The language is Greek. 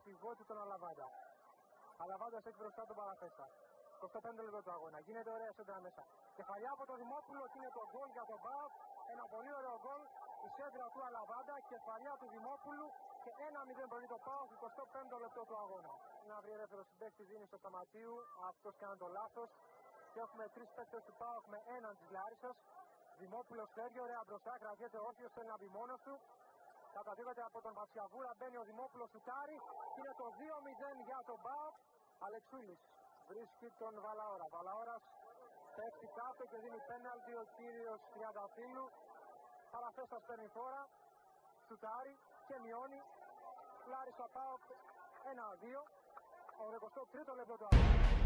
πιβότη τον Αλαβάντα. Αλαβάντας έχει μπροστά τον Παραθέστα. 25 λεπτό του αγώνα. Γίνεται ωραία σέντρα μέσα. Κεφαλιά από τον Δημόπουλο και είναι το γκολ για τον ΠΑΟΚ. Ένα πολύ ωραίο γκολ. Η σέντρα του Αλαβάντα, κεφαλιά του Δημόπουλου και 1-0 προλεί το ΠΑΟΚ, 25 λεπτό του αγώνα. Ένα βρει ελεύθερο συμπαίκτη δίνει στο Σταματίου. Αυτός κάνει το λάθος. Και έχουμε 3 παίκτες του ΠΑΟΚ με έναν της Λάρισσας. Δημόπουλος φεύγει ωραία μπροστά, κρατιέται όρθιος, θέλει να μπει μόνος του. Καταδίδεται από τον Βασιαβούρα, μπαίνει ο Δημόπουλος σουτάρει και είναι το 2-0 για τον ΠΑΟΚ. Αλεξούλης βρίσκει τον Βαλαώρα. Βαλαώρας πέφτει κάτω και δίνει πέναλτι ο κύριος Τριανταφύλλου. Παραθέστας παίρνει φόρα, σουτάρει και μειώνει. Λάρισα ΠΑΟΚ 1-2. Ο 23ο λεπτό του αγώνα.